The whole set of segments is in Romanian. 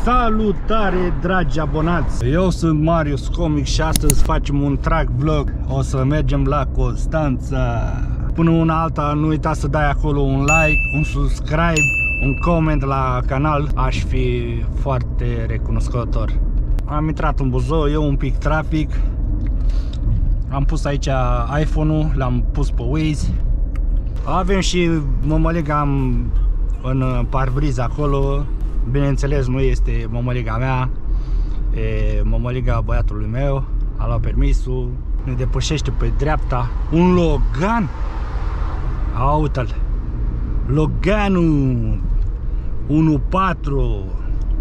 Salutare, dragi abonați! Eu sunt Marius Comic și astăzi facem un track vlog. O să mergem la Constanța. Până una alta, nu uita să dai acolo un like, un subscribe, un comment la canal. Aș fi foarte recunoscător. Am intrat în Buzău, eu un pic trafic. Am pus aici iPhone-ul, l-am pus pe Waze. Avem și mămăliga în parbriz acolo. Bineînțeles, nu este mămăliga mea, e mămăliga băiatului meu. A luat permisul, ne depășește pe dreapta un Logan. Uite-l, Loganul 1.4.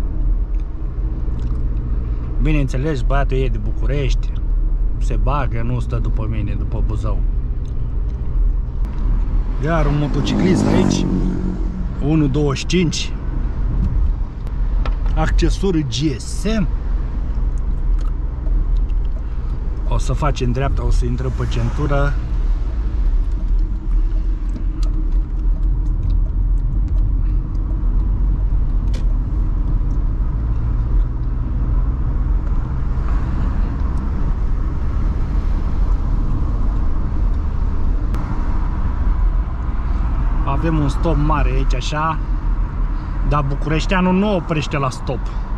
Bineînțeles, băiatul e de București, se bagă, nu stă după mine, după Buzău. Iar un motociclist aici, 1.25. Accesorii GSM. O să facem dreapta, o să intrăm pe centură. Avem un stop mare aici așa, dar bucureșteanul nu oprește la stop.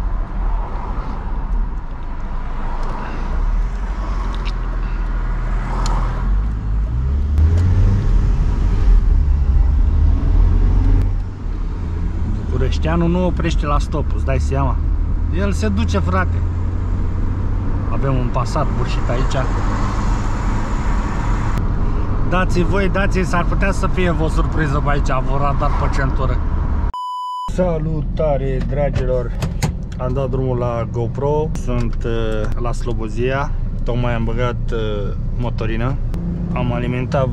Bucureșteanul nu oprește la stop, îți dai seama? El se duce, frate. Avem un Passat burșit aici. Dați-i voi, dați-i, s-ar putea să fie o surpriză pe aici, vor radar pe centură. Salutare, dragilor! Am dat drumul la GoPro, sunt la Slobozia, tocmai am băgat motorină. Am alimentat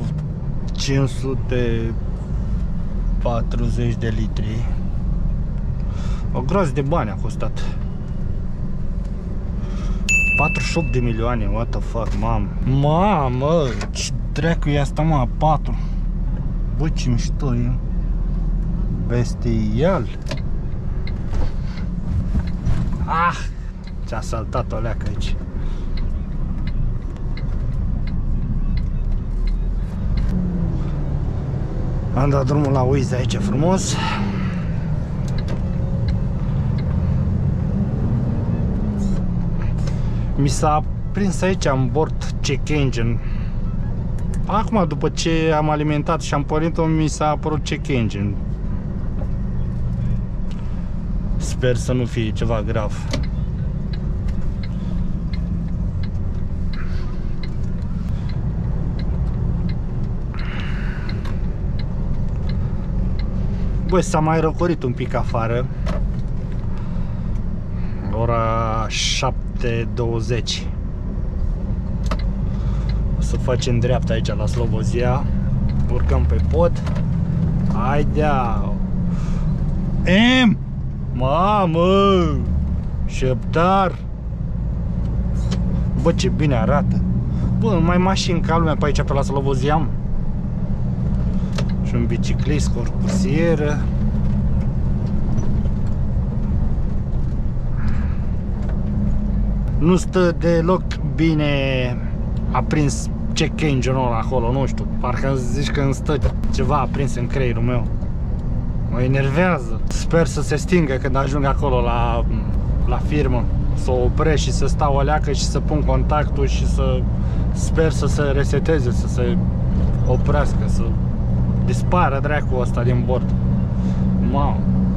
540 de litri. O groază de bani a costat. 48 de milioane, what the fuck, mamă. Mamă, ce dracu e asta, mă, 4. Bă, ce mișto e. Bestial. Ah, ce-a saltat o leacă aici. Am dat drumul la Waze aici frumos. Mi s-a prins aici în bord check engine. Acum, după ce am alimentat și am pornit-o, mi s-a apărut check engine. Sper să nu fie ceva grav. Băi, s-a mai răcorit un pic afară. Ora 7:20. O să facem dreapta aici la Slobozia. Urcăm pe pod. Haidea! Mamă! Șeptar! Bă, ce bine arată! Bă, mai mașini ca lumea pe aici, pe la Slobozia. Și un biciclist cu o cursieră. Nu stă deloc bine aprins check engine-ul acolo, nu știu. Parcă zici că îmi stă ceva aprins în creierul meu. Mă enervează. Sper să se stingă când ajung acolo la firmă. Să o opresc și să stau o leacă și să pun contactul și să sper să se reseteze, să se oprească, să dispară dracu ăsta din bord. Mamă.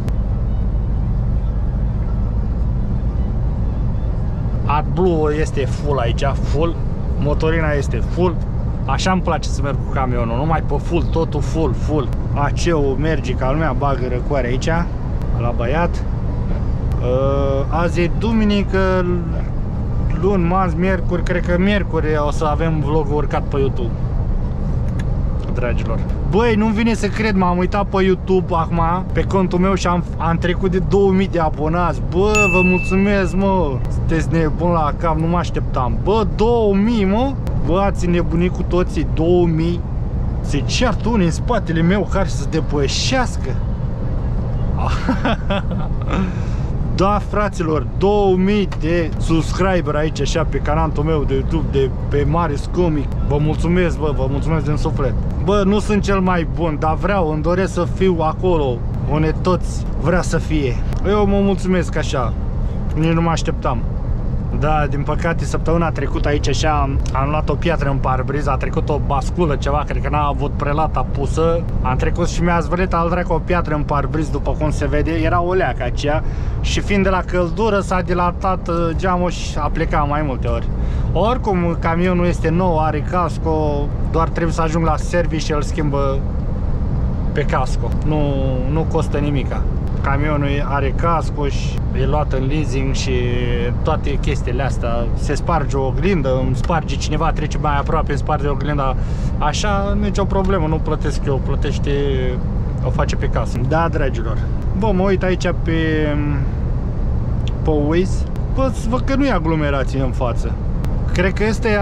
AdBlue este full aici, full. Motorina este full. Așa îmi place să merg cu camionul, numai pe full, totul full, full. AC-ul merge ca lumea, bagă răcoare aici, la băiat. Azi e duminică, luni, marți, miercuri, cred că miercuri o să avem vlogul urcat pe YouTube. Dragilor, băi, nu-mi vine să cred, m-am uitat pe YouTube acum, pe contul meu și am trecut de 2000 de abonați. Bă, vă mulțumesc, mă, sunteți nebuni la cap, nu mă așteptam. Bă, 2000, mă, bă, ați nebunit cu toții, 2000. Se ceartă unii în spatele meu care să depășească. Da, fraților, 2000 de subscriber aici așa pe canalul meu de YouTube pe Marius Comic. Vă mulțumesc, bă, vă mulțumesc din suflet. Bă, nu sunt cel mai bun, dar îmi doresc să fiu acolo unde toți vrea să fie. Eu mă mulțumesc așa. Nici nu mă așteptam. Da, din păcate săptămâna trecută aici așa am luat o piatră în parbriz, a trecut o basculă ceva, cred că n-a avut prelata pusă. Am trecut și mi-a zvălit al dracu o piatră în parbriz, după cum se vede, era o leacă aceea. Și fiind de la căldură s-a dilatat geamul și a plecat mai multe ori. Oricum, camionul este nou, are casco, doar trebuie să ajung la service și îl schimbă pe casco. Nu costă nimica. Camionul are casco și e luat în leasing și toate chestiile astea. Se sparge o oglindă, îmi sparge cineva, trece mai aproape, îmi sparge oglinda. Așa, nicio problemă, nu plătesc eu, plătește, o face pe casă. Da, dragilor. Bă, mă uit aici pe Waze. Bă, văd că nu e aglomerație în față. Cred că este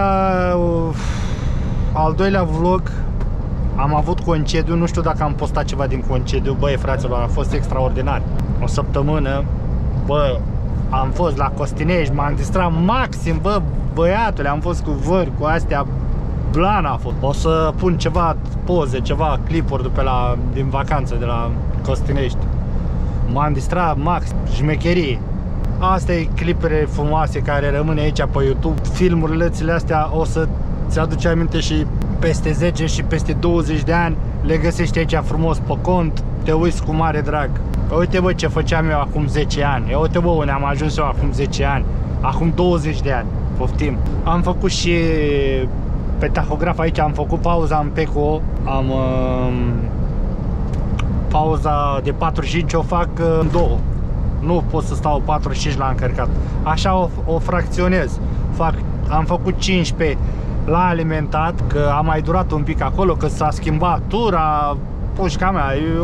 al doilea vlog. Am avut concediu, nu știu dacă am postat ceva din concediu. Băi, fraților, a fost extraordinar. O săptămână, bă, am fost la Costinești, m-am distrat maxim, bă, băiatule, am fost cu vări, cu astea, blana a fost. O să pun ceva poze, ceva clipuri din vacanță de la Costinești. M-am distrat maxim, șmecherie. Asta e clipere frumoase care rămâne aici pe YouTube. Filmurile astea o să ți aduce aminte și peste 10 și peste 20 de ani le găsești aici frumos pe cont, te uiți cu mare drag. Uite, bă, ce făceam eu acum 10 ani. Uite, bă, unde am ajuns eu acum 10 ani. Acum 20 de ani. Poftim. Am făcut și pe tahograf aici, am făcut pauza în Peco. Am pauza de 45 o fac în 2. Nu pot să stau 45 la încărcat. Așa o fracționez. Am făcut 15 la alimentat, că a mai durat un pic acolo, că s-a schimbat tura, pușca mea, e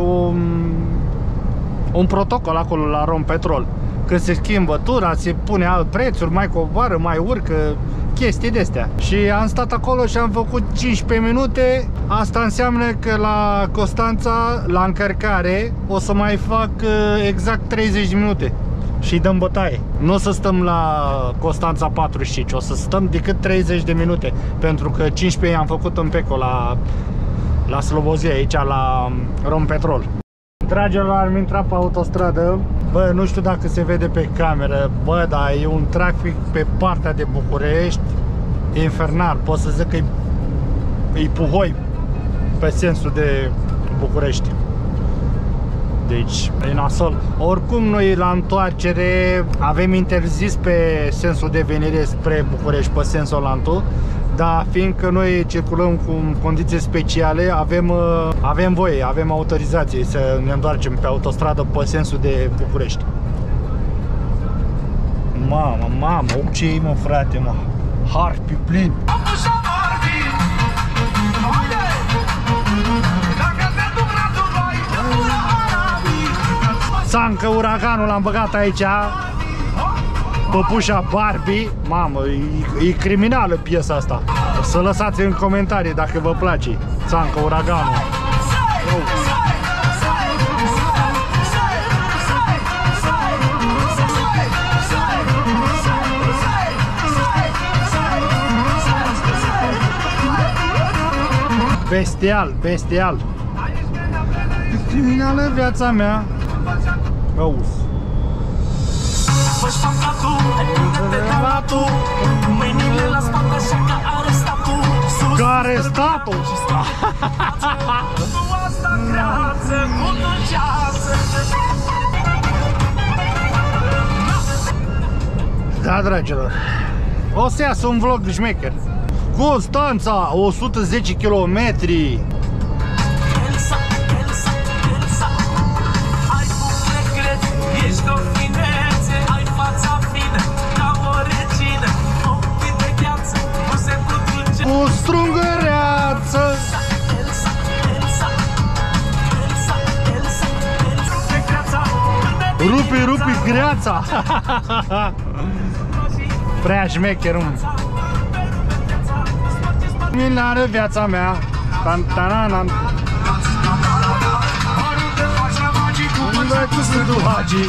un protocol acolo la Rompetrol. Când se schimbă tura, se pune alt prețuri, mai coboară, mai urcă, chestii de-astea. Și am stat acolo și am făcut 15 minute. Asta înseamnă că la Constanța, la încărcare, o să mai fac exact 30 de minute. Și dăm bătaie. Nu o să stăm la Constanța 45, o să stăm decât 30 de minute. Pentru că 15 am făcut în Peco la Slobozia, aici la Rompetrol. Dragilor, am intrat pe autostradă. Bă, nu știu dacă se vede pe cameră. Bă, dar e un trafic pe partea de București infernal. Pot să zic că e puhoi pe sensul de București. Deci, e nasol. Oricum, noi la întoarcere avem interzis pe sensul de venire spre București, pe sensul Olantu. Dar fiindcă noi circulăm cu condiții speciale, avem voie, avem autorizație să ne întoarcem pe autostradă pe sensul de București. Mamă, ce mă, frate, mă. Harpi plin. Țancă Uraganul l-am băgat aici. Păpușa Barbie. Mamă, e criminală piesa asta. O să lăsați în comentarii dacă vă place Țancă Uraganul. Bestial, bestial. E criminală viața mea. Auzi. Ca arestatul. Da, dragilor, o să iasă un vlog șmecher. Constanța, 110 km. Cu strungăreață. Rupi greața. Prea șmecher, mă. Minară viața mea. Tan-tan-tan. noi cu Sfântul Hagi.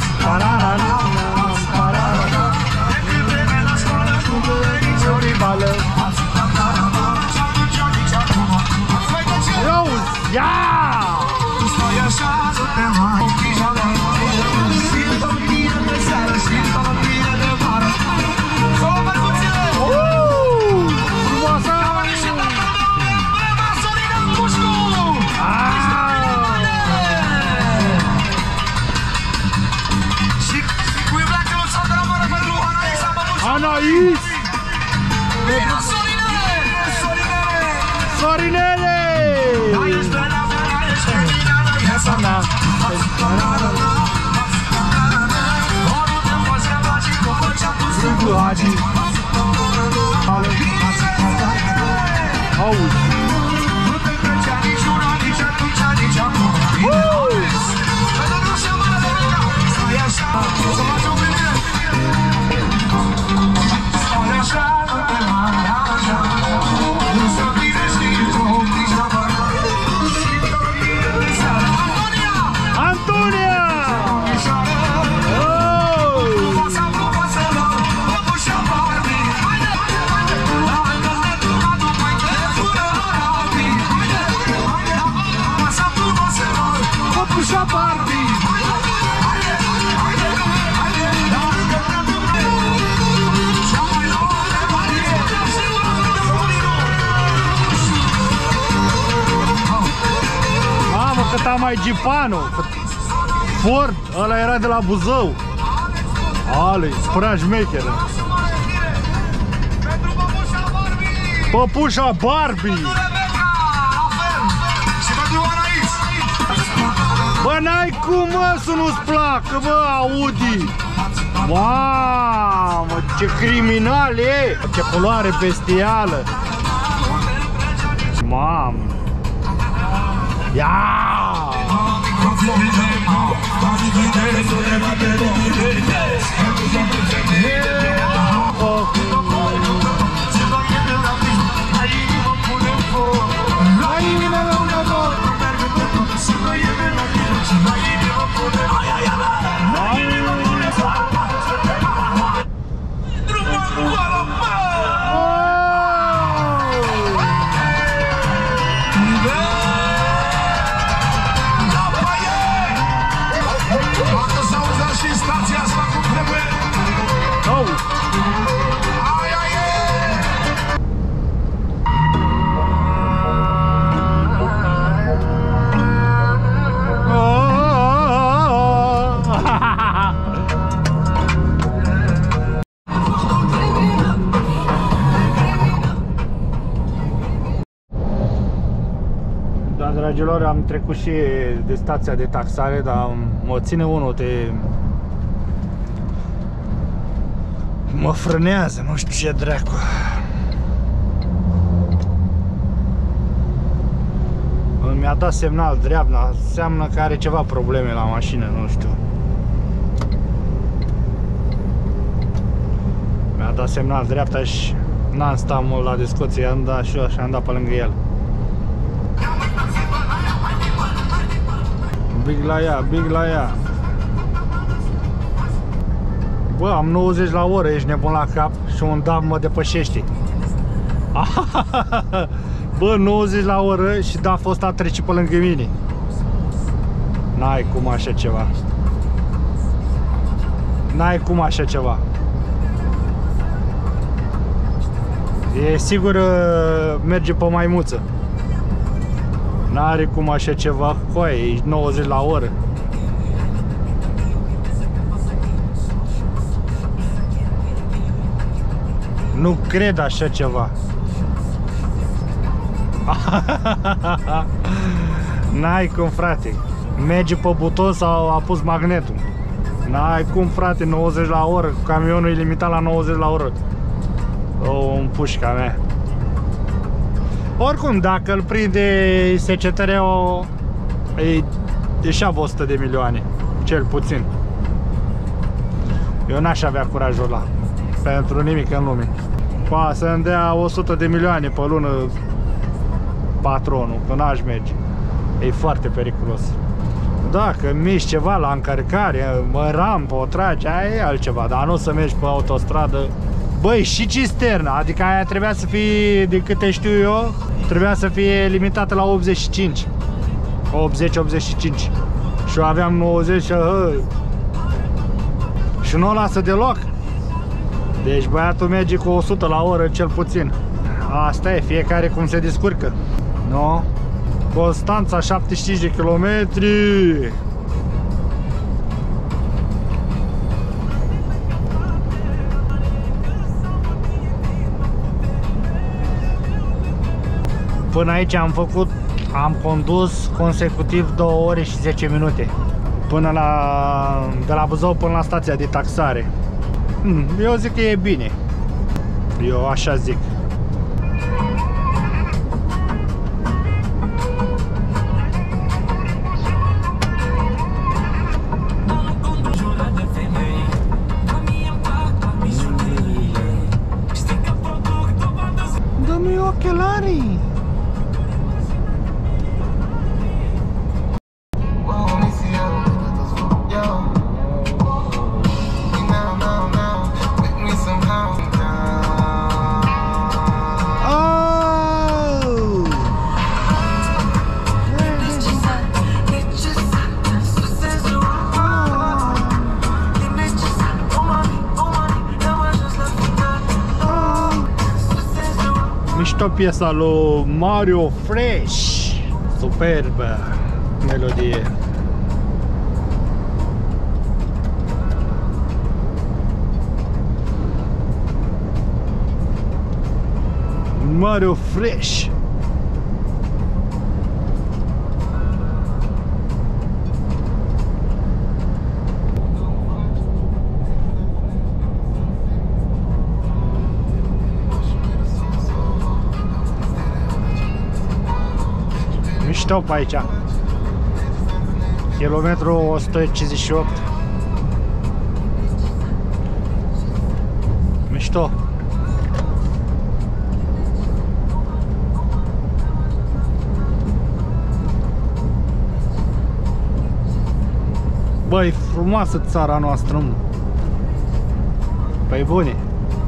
Ia! Anaís! Sorinele! Sfântul Hagi. Auzi! Cât am mai Gipano, Ford, ăla era de la Buzău. Ale, prea șmecheră. Păpușa Barbie. Bă, n-ai cum, mă, să nu-ți placă, bă, Audi. Mamă, ce criminal e. Ce culoare bestială. Mamă. Ia! Dragilor, am trecut și de stația de taxare, dar mă ține unul, mă frânează, nu știu ce dracu. Mi-a dat semnal dreapta, înseamnă că are ceva probleme la mașină, nu știu. Mi-a dat semnal dreapta și n-am stat mult la discuție, i-am dat și eu așa, am dat pe lângă el. Big la ea, big la ea. Bă, am 90 la oră, ești nebun la cap și un DAF mă depășește. Bă, 90 la oră și DAF-ul ăsta trece pe lângă mine. N-ai cum așa ceva. N-ai cum așa ceva. E sigur merge pe maimuță. N-are cum așa ceva, coi, ești 90 la oră. Nu cred așa ceva. N-ai cum, frate. Merge pe buton sau a pus magnetul. N-ai cum, frate, 90 la oră. Camionul e limitat la 90 la oră. O, în pușca mea. Oricum, dacă îl prinde SCTR-ul, îi deșeavă 100 de milioane, cel puțin. Eu n-aș avea curajul ăla, pentru nimic în lume. Pa, să-mi dea 100 de milioane pe lună patronul, că n-aș merge. E foarte periculos. Dacă miști ceva la încărcare, rampă, o tragi, aia e altceva, dar nu să mergi pe autostradă. Băi, și cisterna, adică aia trebuia să fie, de câte știu eu, trebuia să fie limitată la 85. 80-85. Și eu aveam 90 și nu o lasă deloc. Deci băiatul merge cu 100 la oră cel puțin. Asta e, fiecare cum se descurcă. No? Constanța 75 de kilometri. Până aici am condus consecutiv 2 ore și 10 minute. De la Buzău până la stația de taxare. Eu zic că e bine. Eu așa zic. Dă-mi ochelarii! Mișto piesa lui Mario Fresh. Superbă melodie. Mario Fresh. Mișto pe aici. Kilometru 158. Mișto. Băi, frumoasă țara noastră, mă. Păi bune.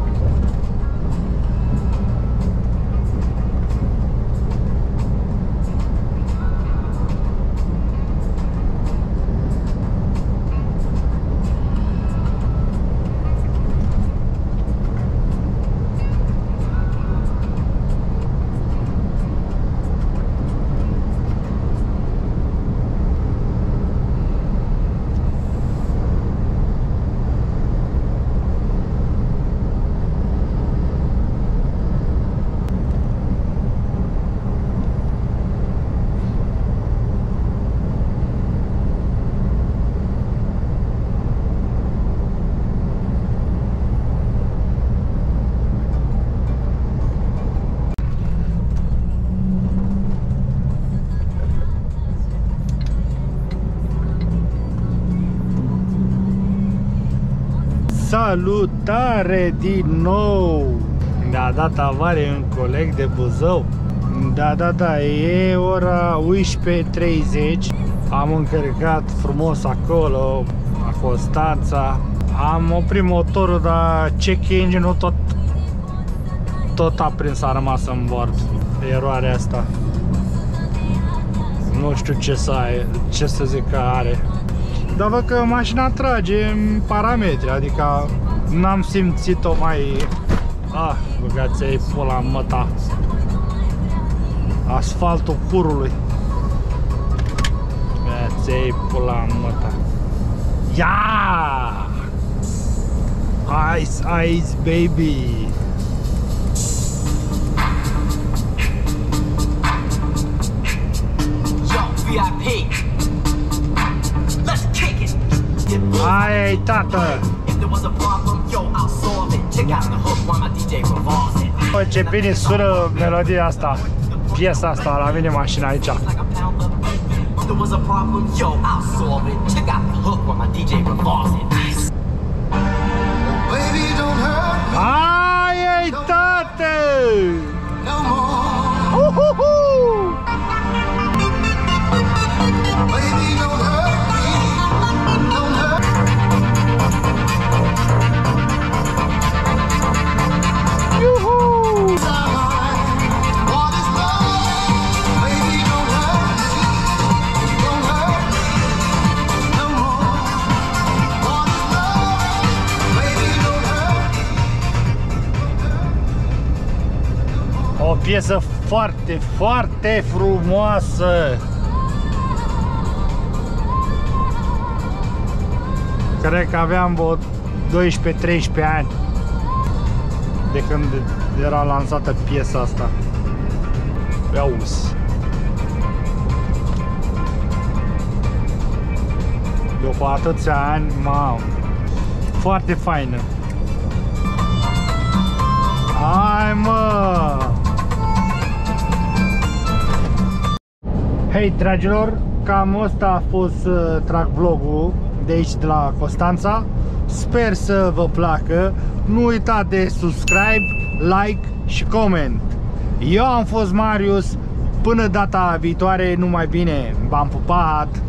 Salutare din nou! Mi-a dat avarie un coleg de Buzău. Da, e ora 11:30. Am încărcat frumos acolo, la Constanța. Am oprit motorul, dar check engine-ul tot aprins, a rămas în bord. Eroarea asta. Nu știu ce să zic că are. Dar văd că mașina trage în parametri, adică n-am simțit-o mai... băgați-ai pula în măta. Asfaltul curului. Băgați-ai pula în măta. Ia! Ice, baby! Yo, VIP! Aia-i, tată! Bă, ce bine sună melodia asta, piesa asta la mine mașina aici. Aia-i, tată! piesă foarte, foarte frumoasă. Cred că aveam vreo 12-13 ani de când era lansată piesa asta. Auzi. După atâția ani, mamă, foarte faină. Hai, mă! Hei, dragilor, cam ăsta a fost track vlogul de aici, de la Constanța. Sper să vă placă. Nu uitați de subscribe, like și comment. Eu am fost Marius. Până data viitoare, numai bine. V-am pupat!